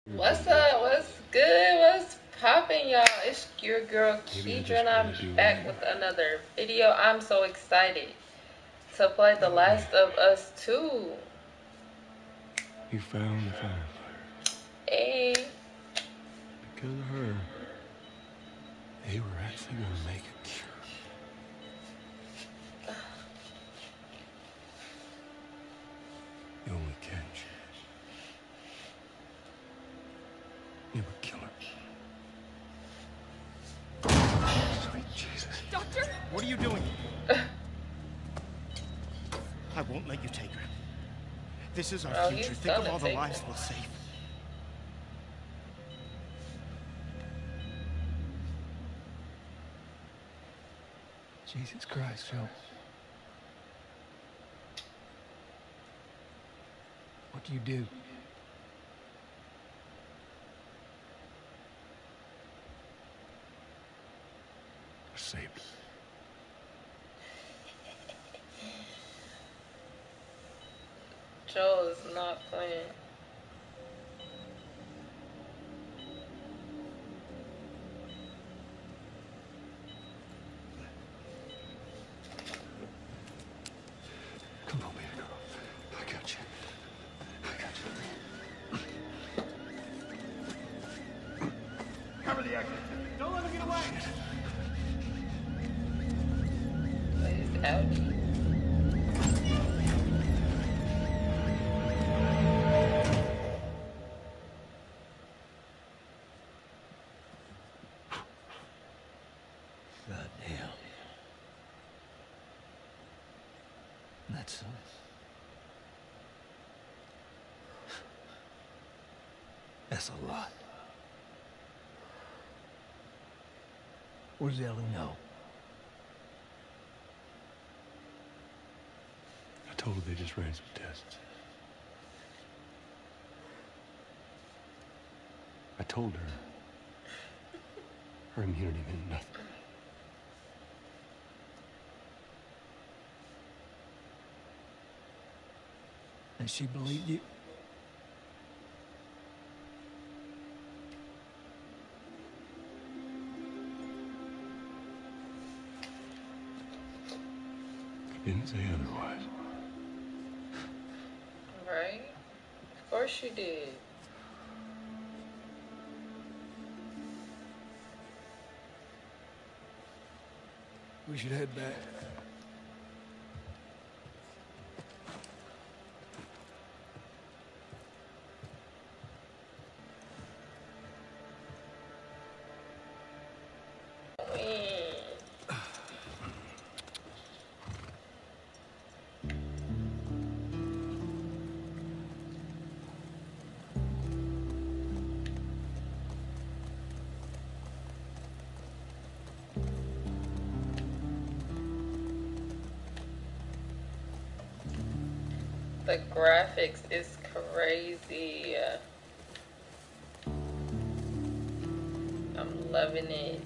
What's up? What's good? What's poppin', y'all? It's your girl Keydra, and I'm back with another video. I'm so excited to play The Last of Us 2. You found the firefighter. Hey. Because of her, they were actually going to make a cure. The only catch, it would kill her. Sweet Jesus. Doctor? What are you doing? I won't let you take her. This is our future. Think of all the lives we'll save. Jesus Christ, Phil. What do you do? I saved her. Joel is not playing. Come on, baby girl. I got you. I got you. Cover the exit. Don't let him get away. He's out. Goddamn. That's a lot. Where's Ellie know? I told her they just ran some tests. I told her her immunity meant nothing. And she believed you? I didn't say otherwise. Right? Of course you did. We should head back. The graphics is crazy. I'm loving it.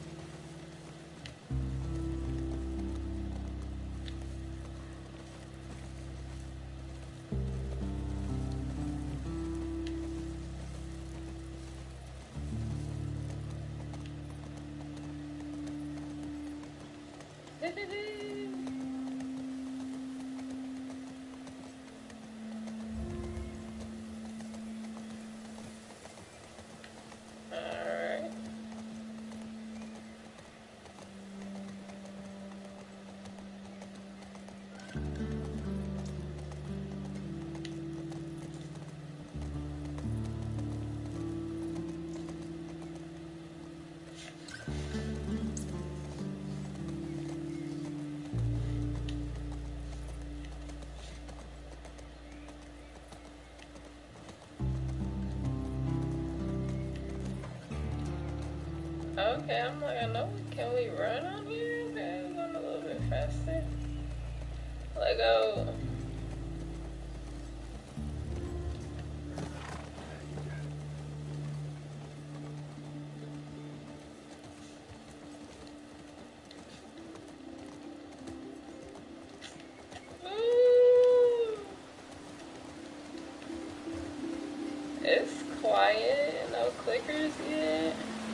Alright. Okay, I'm like, I know. Can we run on here? Okay, we're going a little bit faster. Let go. Ooh. It's quiet. clickers yet.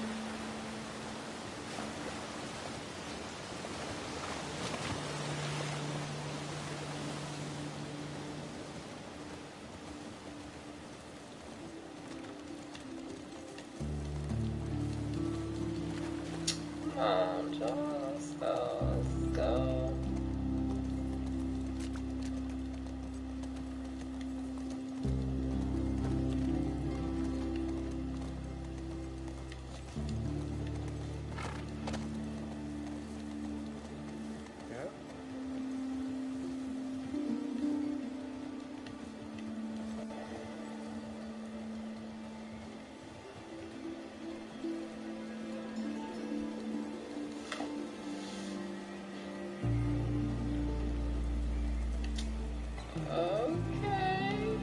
Come on, Joel. Let's go. Let's go. Okay.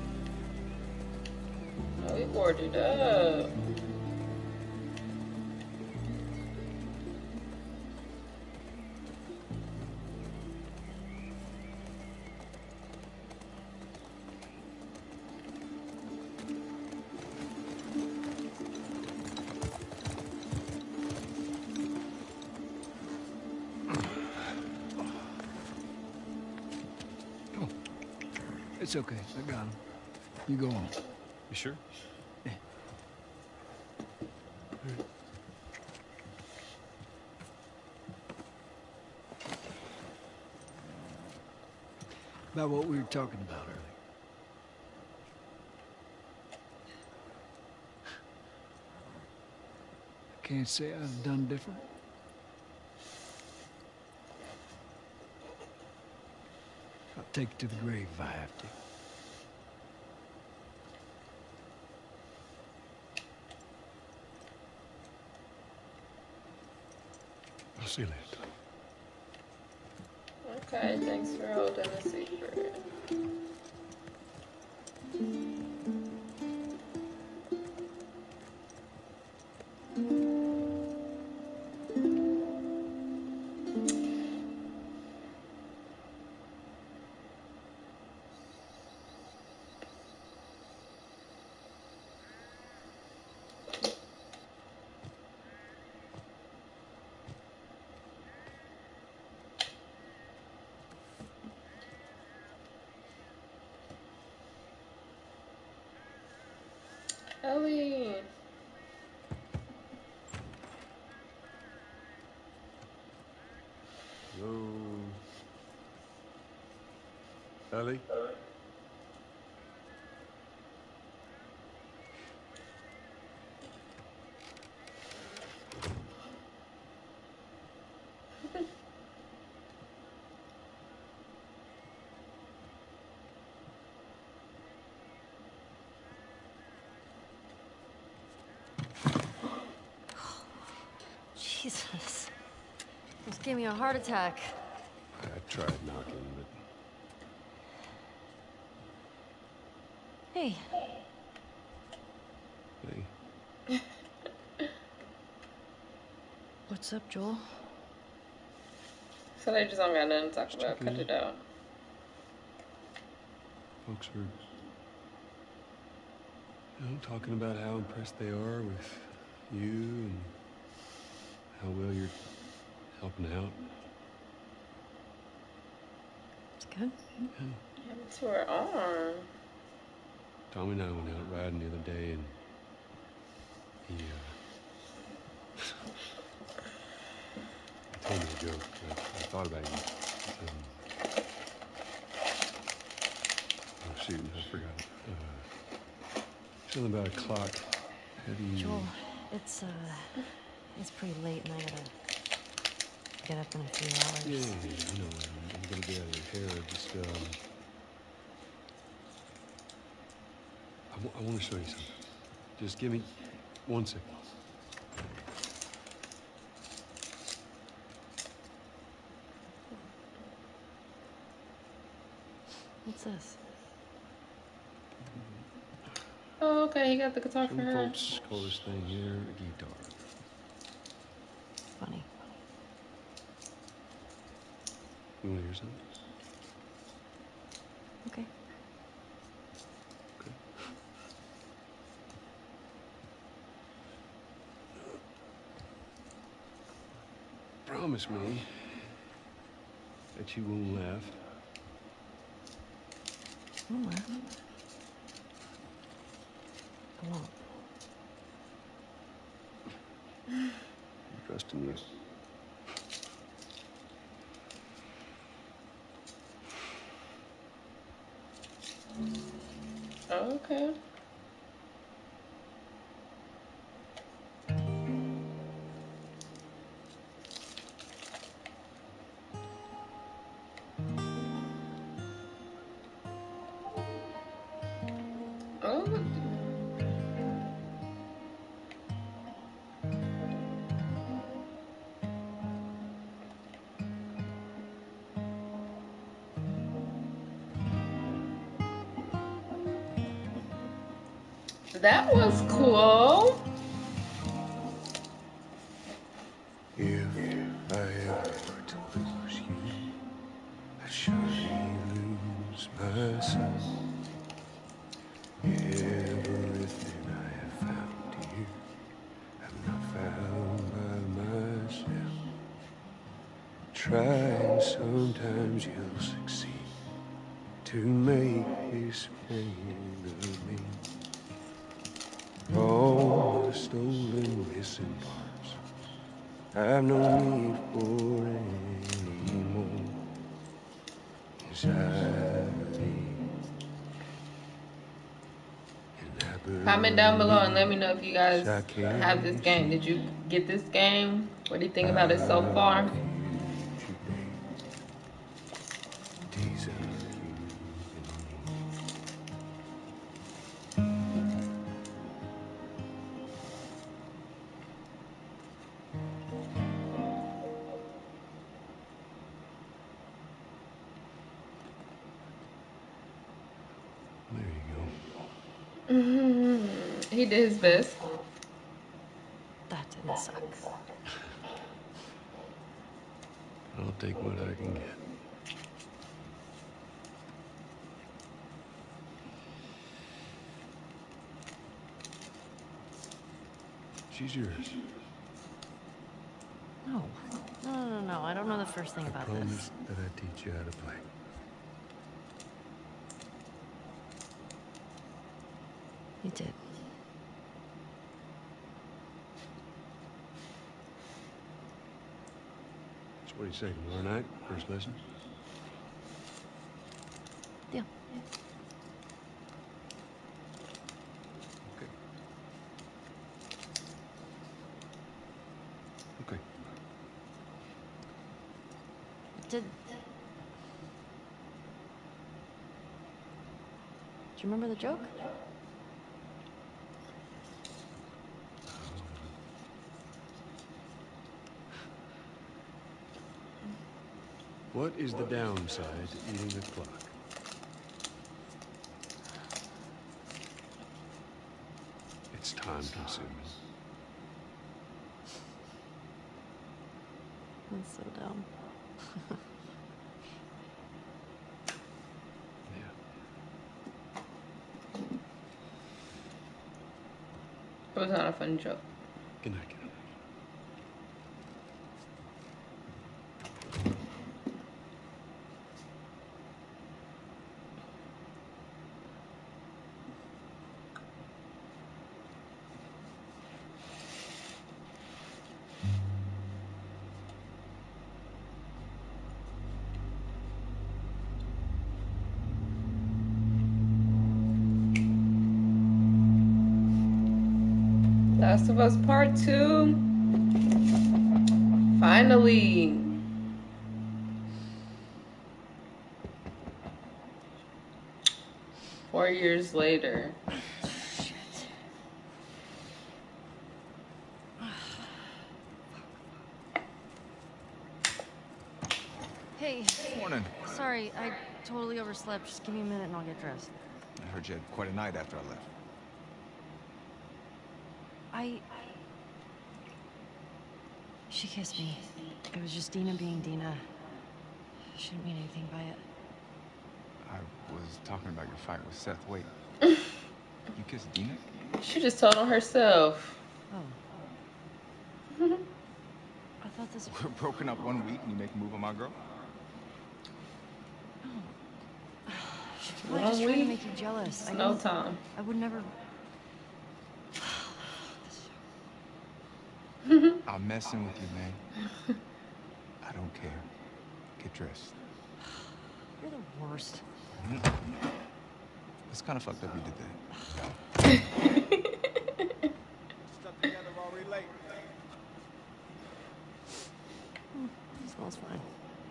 Oh, we boarded up. It's okay. I got him. You go on. You sure? Yeah. About what we were talking about earlier. I can't say I'd have done different. I'll take it to the grave if I have to. I'll see you later. Okay, thanks for holding the secret. Ellie. Hello. Ellie? Jesus. Almost gave me a heart attack. I tried knocking, but... Hey. Hey. What's up, Joel? So they just don't got nothing to talk about. Cut it out. Folks are, talking about how impressed they are with you and how well you're helping out. It's good. Yeah. Happened to her arm. Tommy and I went out riding the other day, and he, he told me a joke. I thought about you. Oh, shoot, I forgot. Something about a clock. How do you... Joel, it's pretty late and I gotta get up in a few hours. Yeah, I know. I'm gonna get out of your hair. Just, I want to show you something. Just give me 1 second. What's this? Oh, okay. He got the guitar for Some her. folks call this thing here a guitar. Funny. You want to hear something? Okay. Okay. promise me that you won't laugh. I won't laugh. I won't. I'm trusting you. Okay. Oh. That was cool. If I ever were to lose you, I'd surely lose myself. Everything I have found here, I've not found by myself. Try and sometimes you'll succeed to make this pain of me. All the stolen missing parts, I've no need for any more. Comment down below and let me know if you guys have this game. Did you get this game? What do you think about it so far? He did his best. That didn't suck. I'll take what I can get. She's yours. No. No. I don't know the first thing about Promise this. that I teach you how to play. You did. So what do you say, tomorrow night? First lesson? Deal. Okay. Okay. Do you remember the joke? What is the downside to eating a clock? It's time consuming. That's so dumb. Yeah. It was not a fun joke. Good night, kiddo. Last of Us Part 2. Finally. Four years later. Hey. Morning. Sorry, I totally overslept. Just give me a minute and I'll get dressed. I heard you had quite a night after I left. She kissed me. It was just Dina being Dina. She didn't mean anything by it. I was talking about your fight with Seth. Wait. You kissed Dina? She just told on herself. Oh. I about this? We're broken up 1 week and you make a move on my girl? I'm just trying to make you jealous. No time. I would never... I'm messing with you, man. I don't care. Get dressed. You're the worst. It's kind of fucked up you did that. Stuck together while we late. Smells fine.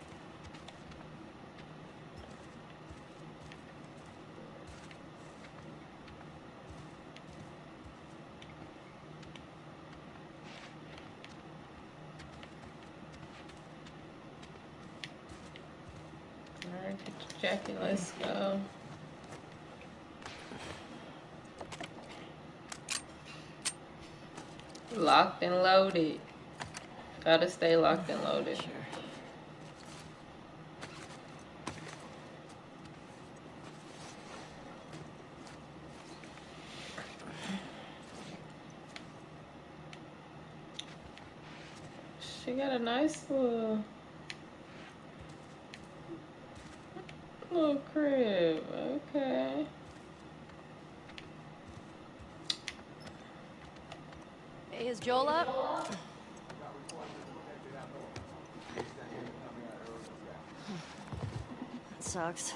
Alright, get your jacket, let's go. Locked and loaded. Gotta stay locked and loaded. Sure. She got a nice little crib. Okay. Hey, is Joel up? That sucks.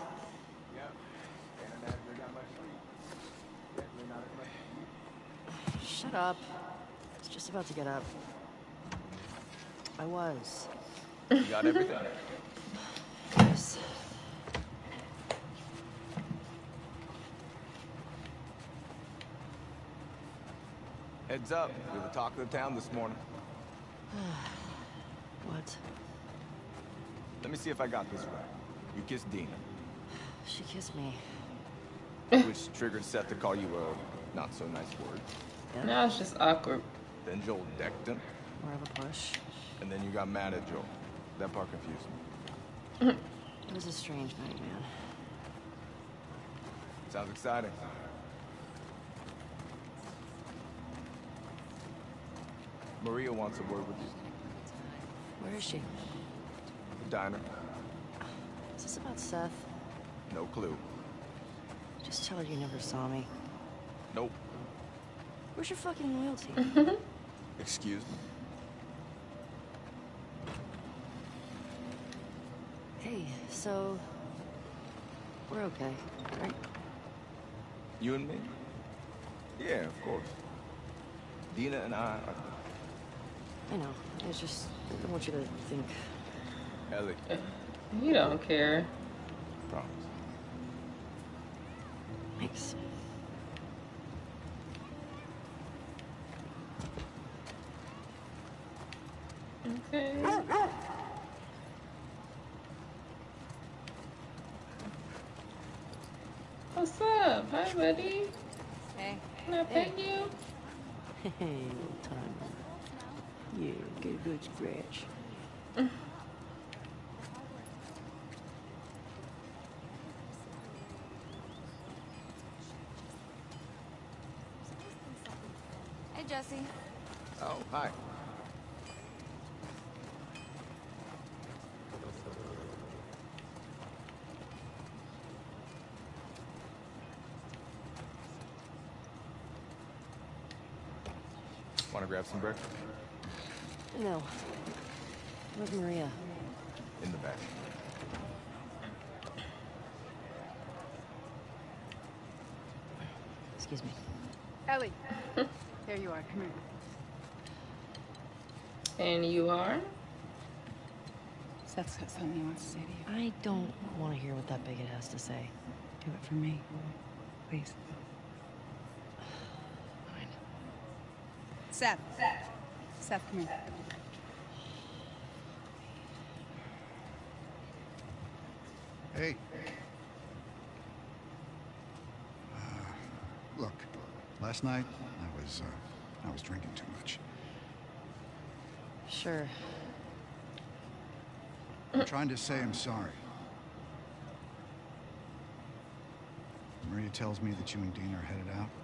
Shut up. I was just about to get up. I was. You got everything? Yes. Heads up. You're the talk of the town this morning. What? Let me see if I got this right. You kissed Dina, She kissed me. which triggered Seth to call you a not-so-nice word. Yep. Now it's just awkward. Then Joel decked him, More of a push. and then you got mad at Joel. That part confused me. It was a strange night, man. Sounds exciting. Maria wants a word with you. Where is she? The diner. Is this about Seth? No clue. Just tell her you never saw me. Nope. Where's your fucking loyalty? Excuse me? Hey, so... we're okay, right? You and me? Yeah, of course. Dina and I are... I know. It's just... I want you to think... Ellie, You don't care. promise. Thanks. Okay. What's up? Hi, buddy. Hey. Can I pet you? Hey, little timer. Yeah, get a good scratch. Hey, Jesse. Oh, hi. Want to grab some breakfast? No. Where's Maria? In the back. Excuse me. Ellie. There you are. Come here. And you are? Seth's got something he wants to say to you. I don't want to hear what that bigot has to say. Do it for me. Please. Fine. Seth. Seth, come here. Hey. Look, last night I was drinking too much. Sure. I'm trying to say I'm sorry. Maria tells me that you and Dean are headed out.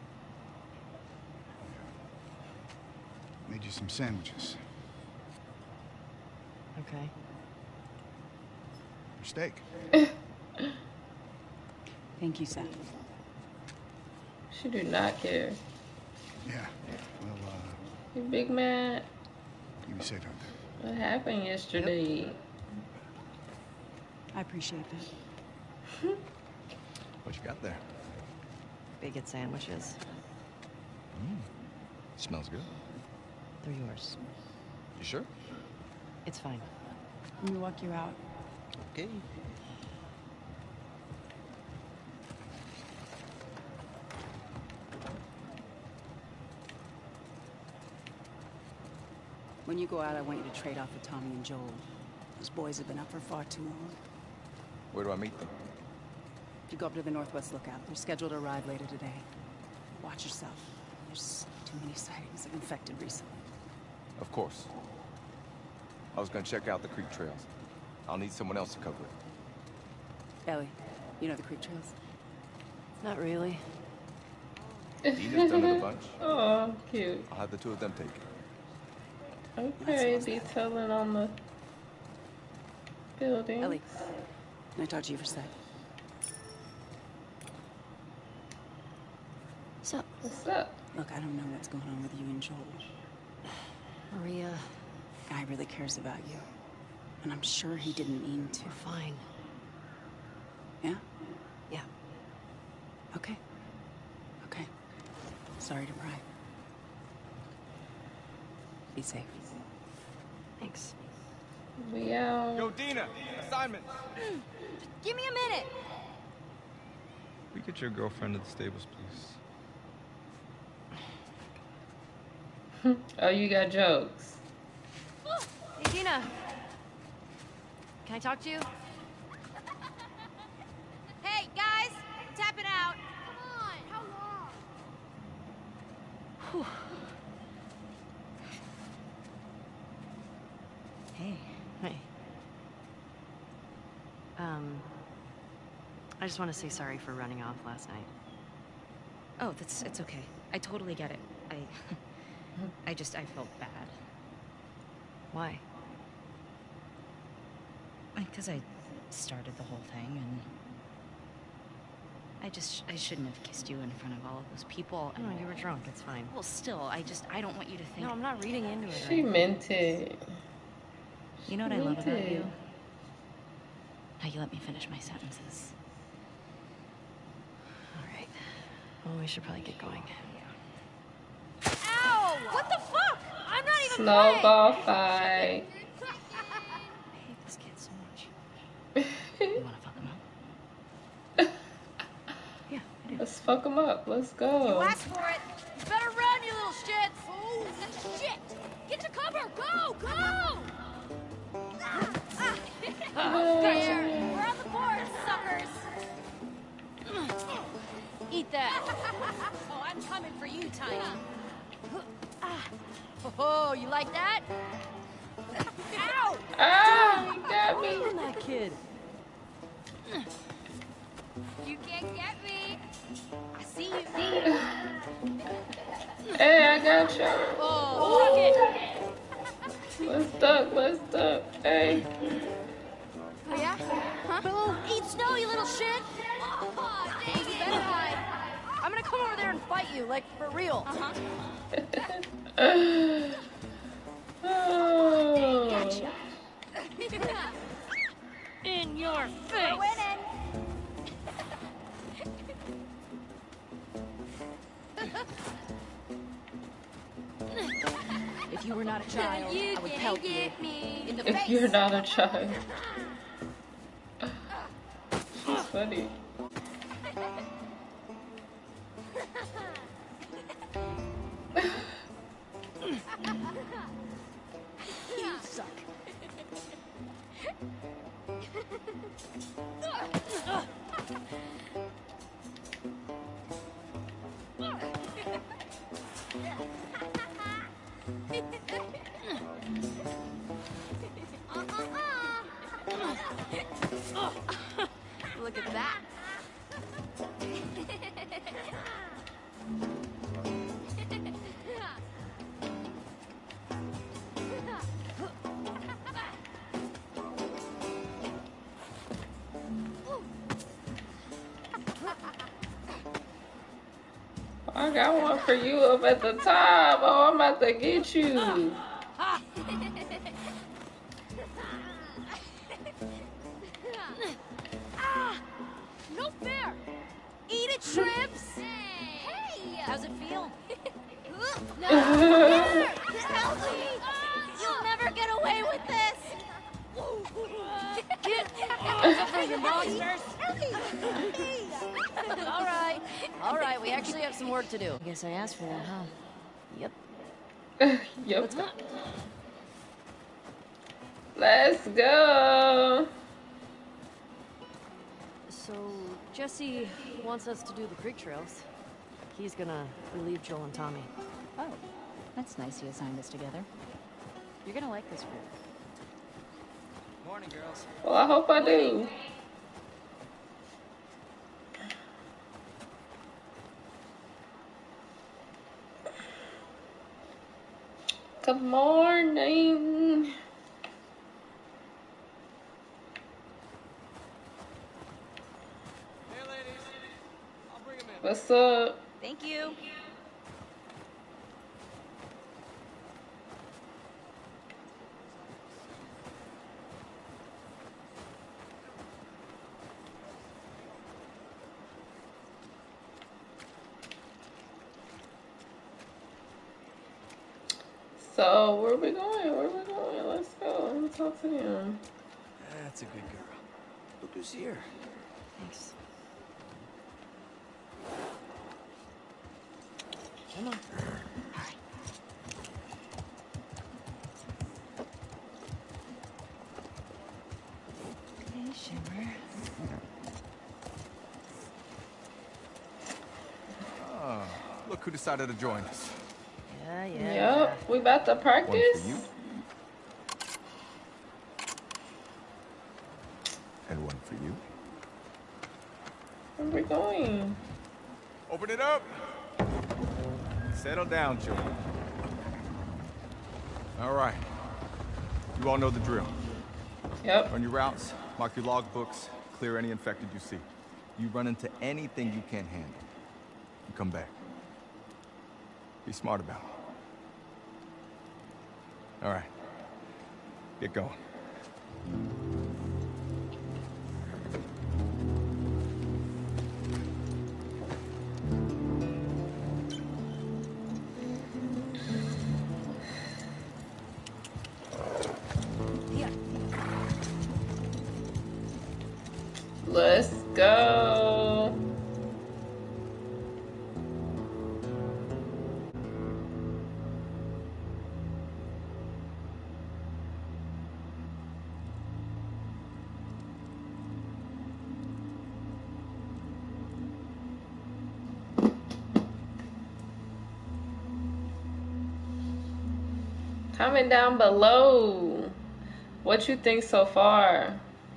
Made you some sandwiches. okay? Your steak. Thank you, Seth. She do not care. Yeah. Well, You big man. you be safe out there. What happened yesterday? I appreciate that. What you got there? Bacon sandwiches. Smells good. They're yours. You sure? It's fine. Let me walk you out. Okay. When you go out, I want you to trade off with Tommy and Joel. Those boys have been up for far too long. Where do I meet them? You go up to the Northwest Lookout. They're scheduled to arrive later today. Watch yourself. There's too many sightings of infected recently. Of course. I was gonna check out the creek trails. I'll need someone else to cover it. Ellie, you know the creek trails? Not really. Dina's done it a bunch. Oh, cute. I'll have the two of them take it. Okay, detailing on the building. Ellie, can I talk to you for a sec? So, What's up? Look, I don't know what's going on with you and Joel. Maria, Guy really cares about you. And I'm sure he didn't mean to. we're fine. Yeah? Yeah. Okay. Okay. Sorry to pry. Be safe. Thanks. We out. Yo, Dina! Assignment! Give me a minute! We get your girlfriend to the stables, please. Oh, you got jokes. Hey, Dina. Can I talk to you? Hey, guys! I'm tapping out. Come on! How long? Hey. Hey. I just want to say sorry for running off last night. Oh, it's okay. I totally get it. I felt bad. Why? Because I started the whole thing, and I shouldn't have kissed you in front of all of those people. No, you were drunk. It's fine. Well, still, I don't want you to think. No, I'm not reading into it. She meant it. You know what I love about Meant you? it. How you let me finish my sentences. All right. Well, we should probably get going. Ow! What the fuck? I'm not even Snowball fight. I hate this kid so much. You wanna fuck him up? Yeah, I do. Let's fuck them up. Let's go. You asked for it. You better run, you little shit. Oh, shit! Get to cover. Go, go! There. We're on the board, suckers. Eat that. Oh, I'm coming for you, Tiny. Oh, you like that? Ow! Ah, you got me. Damn that kid. You can't get me. I see you. Hey, I got you. Oh, Let's duck. Let's duck. Hey. oh yeah? Huh? Boom! Eat snow, you little shit! Oh, dang it! Better hide. I'm gonna come over there and fight you, like, for real. Oh. Gotcha. In your face! We're winning! If you were not a child, You I would can't help you. get me in the If face. you're not a child. She's funny. You suck. Look at that. I got one for you up at the top. Oh, I'm about to get you. No fair! Eat it, shrimps! Hey! How's it feel? No! Help me! You'll never get away with this! Get over your monsters! All right, we actually have some work to do. I guess I asked for that, huh? Yep. Yep. Let's go. Let's go. So, Jesse wants us to do the creek trails. He's gonna relieve Joel and Tommy. Oh, that's nice he assigned us together. You're gonna like this group. Morning, girls. Well, I hope I do. Good morning. Hey, ladies. I'll bring 'em in. What's up? Thank you. So, where we going? Where we going? Let's go. Let me talk to him. That's a good girl. Look who's here. Thanks. Come on. Hey, Shimmer. Oh, look who decided to join us. Yep, we about to practice. One for you. And one for you. Where we going? Open it up. Settle down, Joe. All right. You all know the drill. Yep. Run your routes, mark your logbooks, clear any infected you see. You run into anything you can't handle, you come back. Be smart about it. All right. Get going. Let's go. Comment down below what you think so far.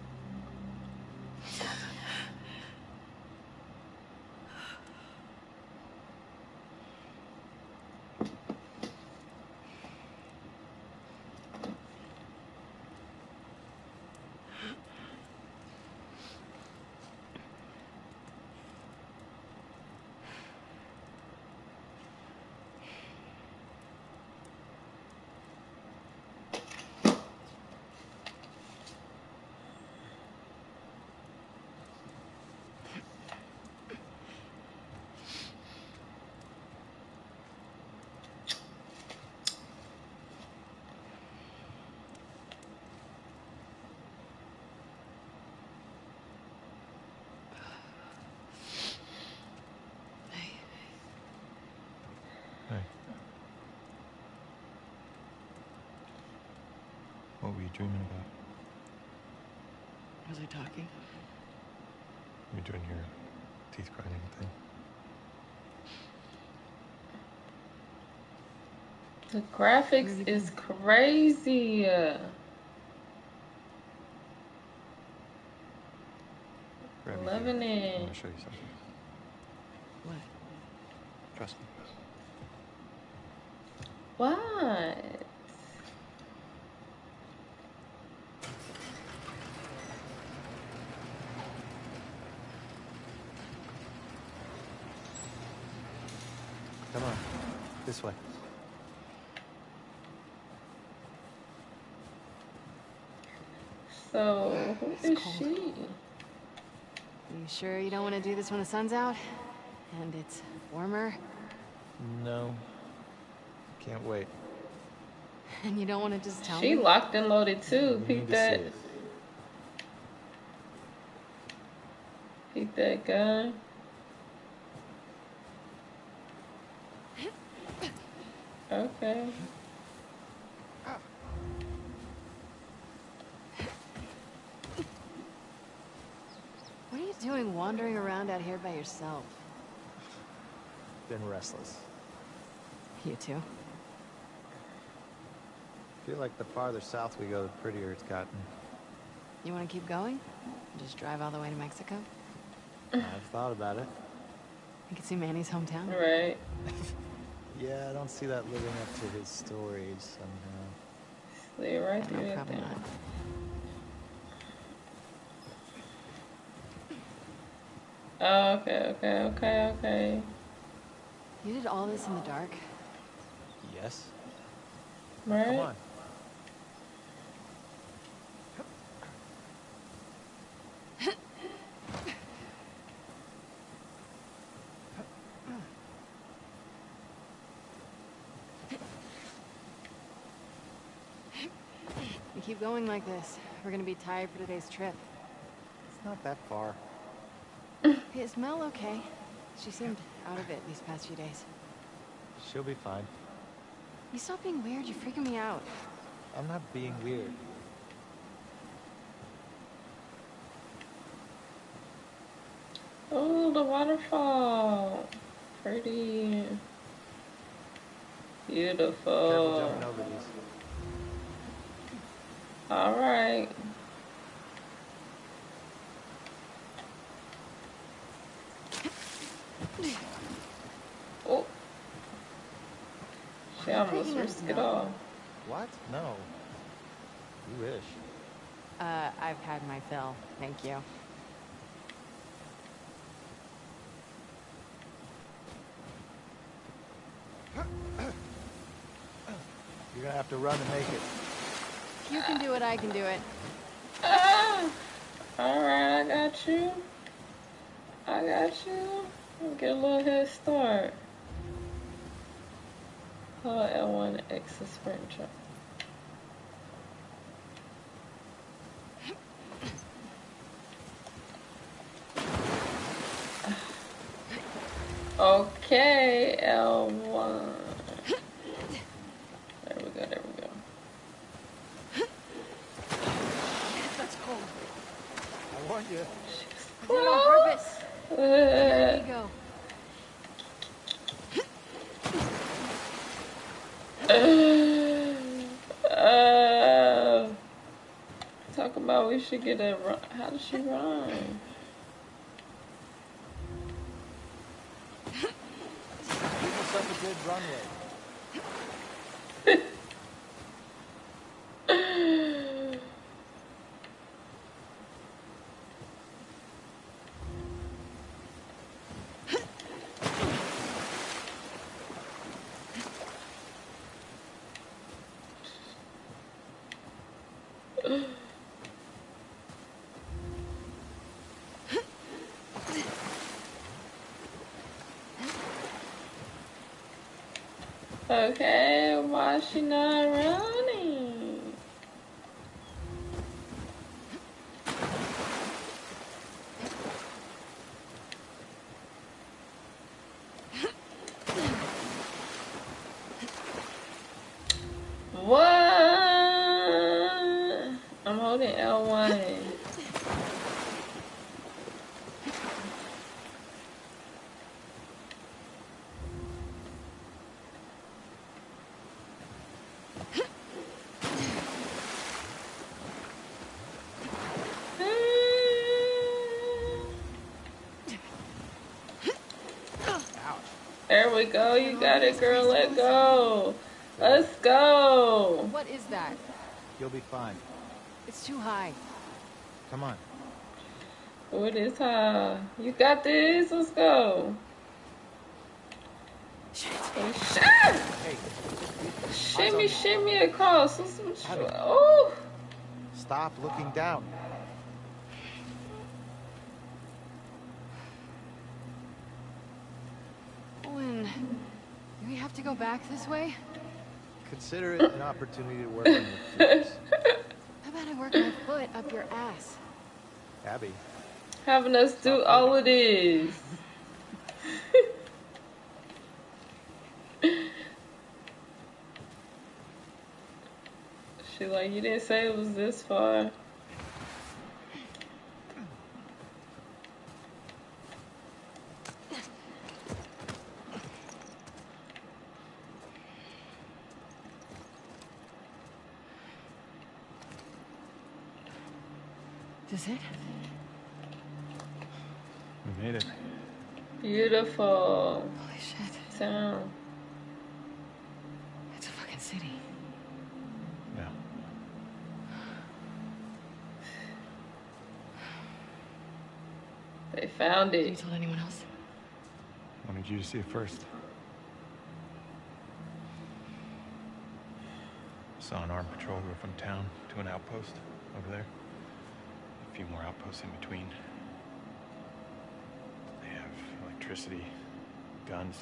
What were you dreaming about? Was I talking? You doing your teeth grinding thing? The graphics is crazy. Loving it. I want to show you something. What? Trust me. What? This way. So, who is she? You sure you don't want to do this when the sun's out? And it's warmer? No. Can't wait. And you don't want to just tell me? She locked and loaded too. Peek that. Peek that gun. Okay. What are you doing wandering around out here by yourself? Been restless. You too? Feel like the farther south we go, the prettier it's gotten. You want to keep going? Just drive all the way to Mexico? I've thought about it. You can see Manny's hometown. Right. Yeah, I don't see that living up to his stories somehow. Stay right through that Probably thing. not. Oh, okay. You did all this in the dark? Yes. Right? Come on. You keep going like this, we're gonna be tired for today's trip. It's not that far. Hey, is Mel okay? She seemed out of it these past few days. She'll be fine. You stop being weird, you're freaking me out. I'm not being weird. Oh, the waterfall. Pretty. Beautiful. Careful jumping over these. All right. Oh. She almost risked it all. What? No. You wish. I've had my fill, thank you. You're gonna have to run to make it. If you can do it, I can do it. Ah! Alright, I got you. I'll get a little head start. Hold L1 X to sprint jump. Okay, L1. There we go. That's cold. I warned you. I did it on purpose. There you go. Talk about we should get a run. How does she run? Give yourself a good runway. Okay, why is she not running? What? I'm holding L1. There we go. You got it, girl. Let go. Let's go. What is that? You'll be fine. It's too high. Come on. Oh, it is high. You got this. Let's go. Hey. Shimmy across. Oh. Stop looking down. Owen, do we have to go back this way? Consider it an opportunity to work on your foods. How about I work my foot up your ass? Abby. Having us do all of this. She like, you didn't say it was this far. Is it? We made it. Beautiful. Holy shit. Town. It's a fucking city. Yeah. They found it. You told anyone else? Wanted you to see it first. Saw an armed patrol go from town to an outpost over there. A few more outposts in between. They have electricity, guns.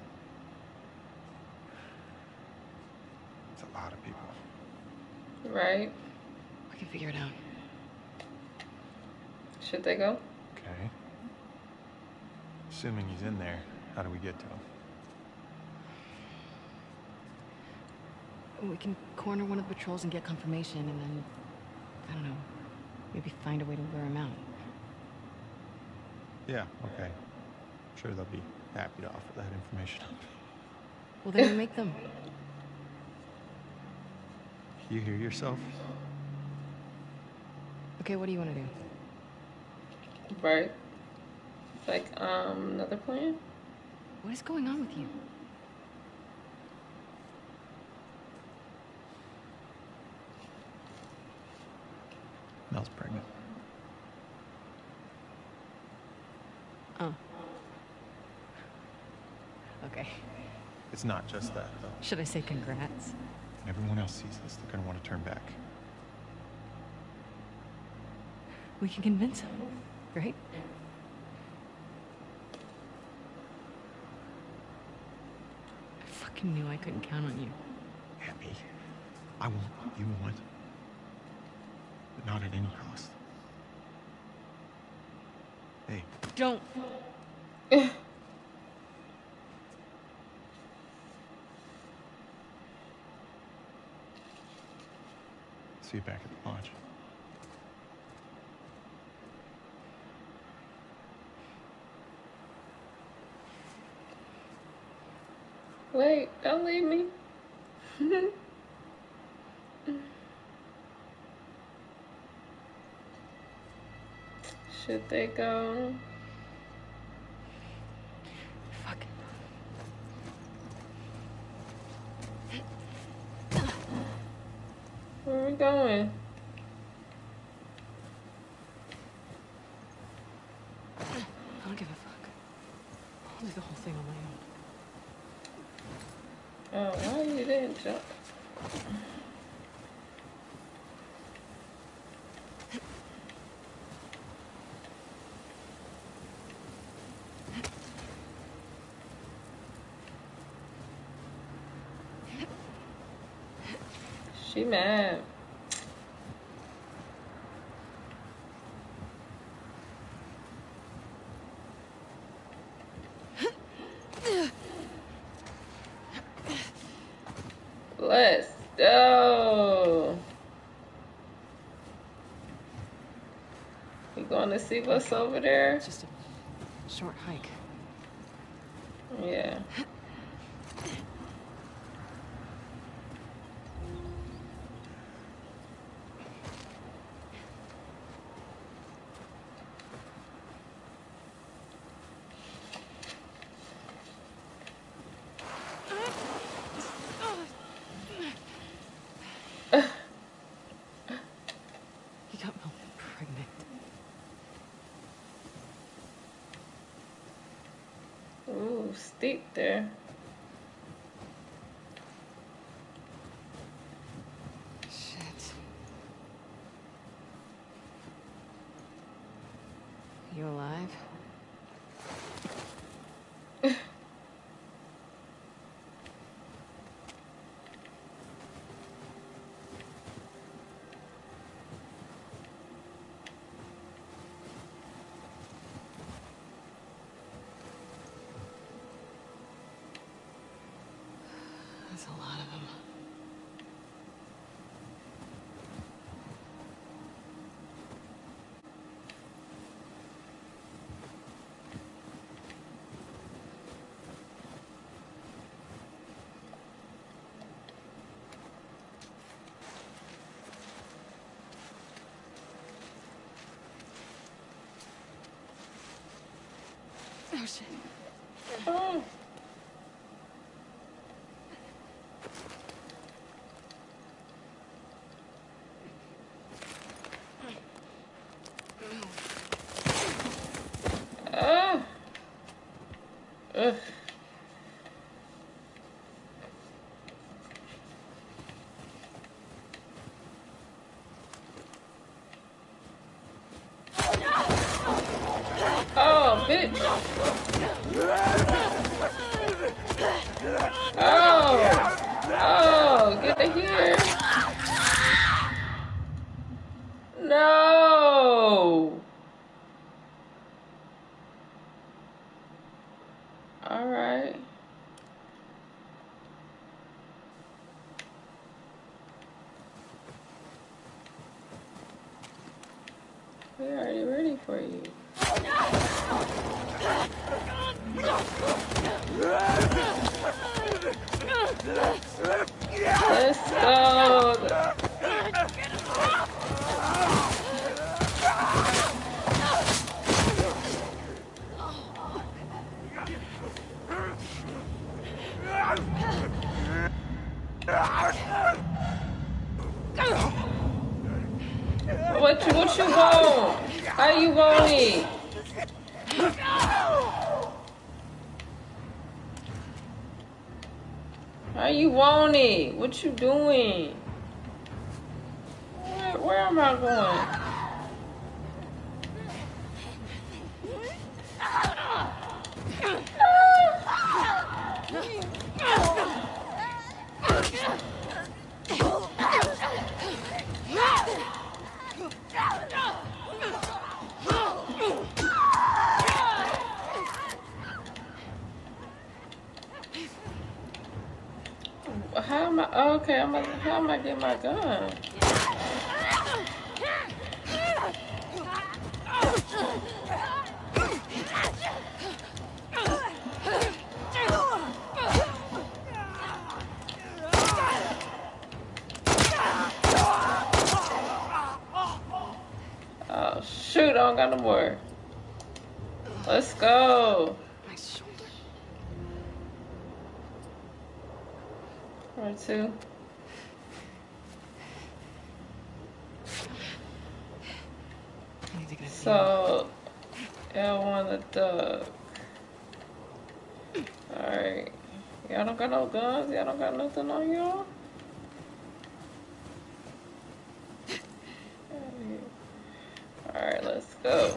It's a lot of people. Right. We can figure it out. Should they go? Okay. Assuming he's in there, how do we get to him? We can corner one of the patrols and get confirmation, and then, I don't know, maybe find a way to lure him out. Yeah, okay. Sure, they'll be happy to offer that information up. Well, then we make them. You hear yourself? Okay, what do you want to do? Right. Like, another plan? What is going on with you? Mel's pregnant. Oh. Okay. It's not just that, though. Should I say congrats? When everyone else sees this, they're gonna want to turn back. We can convince him, right? I fucking knew I couldn't count on you. Abby, I want what you want. But not at any cost. Hey. Don't. See you back at the lodge. Wait, don't leave me. Should they go? Fuck. Where are we going? I don't give a fuck. I'll do the whole thing on my own. Oh, why you didn't jump? She mad. Let's go. You going to see what's over there? It's just a short hike. Yeah. He got Mel pregnant. Ooh, steep there. That's a lot of them. Oh shit. Oh. Oh. Ugh. Oh, bitch. Oh. Oh, get to here. No. All right. We're already ready for you. Let's go. What you want? How you want it? How you want it? What you doing? Where am I going? How am I? Okay, how am I getting my gun? Oh shoot! I don't got no more. Let's go. Or two. So, L1 the duck. Alright. Y'all don't got no guns? Y'all don't got nothing on y'all? Alright, let's go.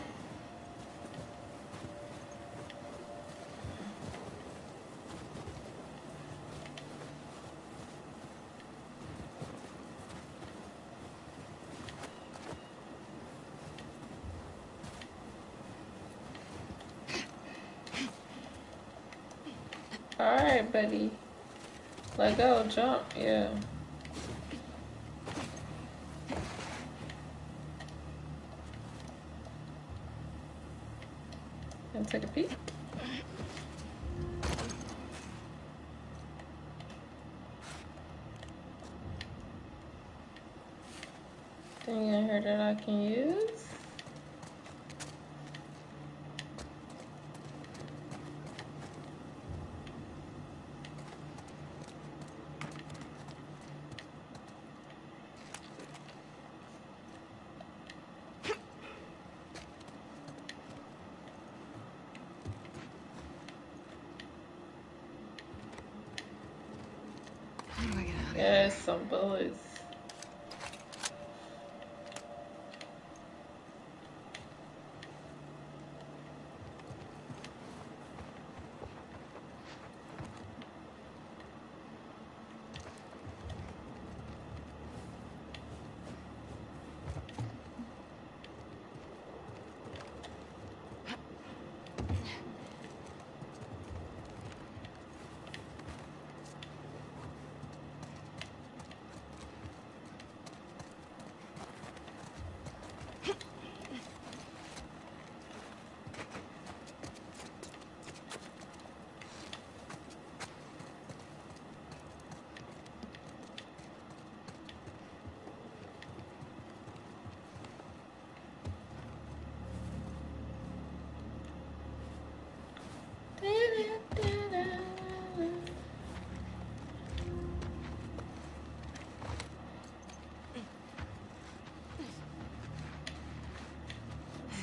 Alright, buddy. Let go, jump, yeah. And take a peek. Thing in here that I can use. Yes, some bullets.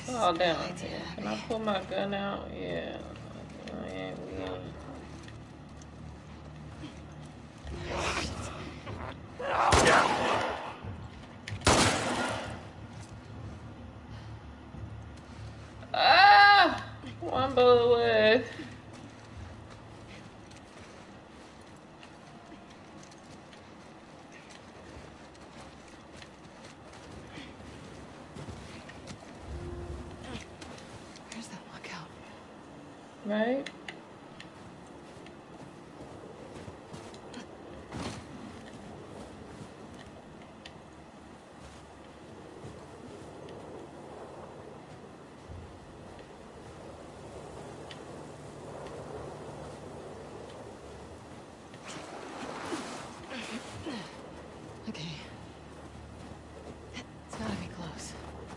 Oh, damn. Can I pull my gun out? Yeah. Ah! One bullet away. Where's that lookout? Right? Okay. It's gotta be close.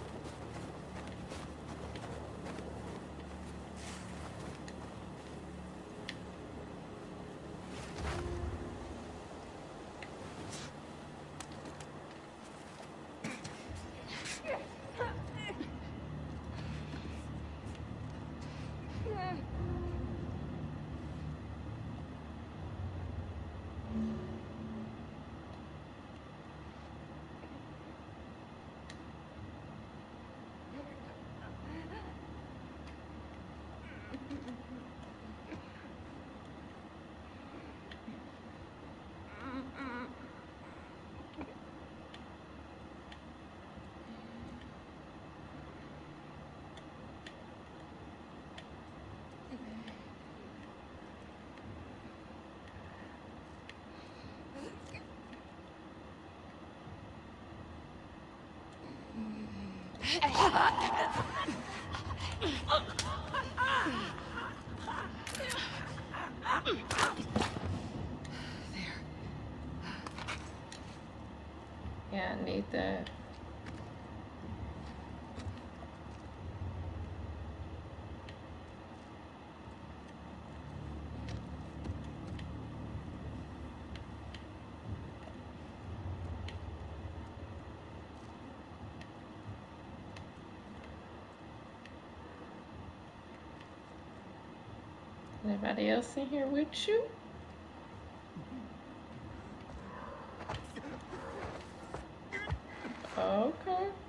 Yeah, I need that. Anybody else in here with you? Okay.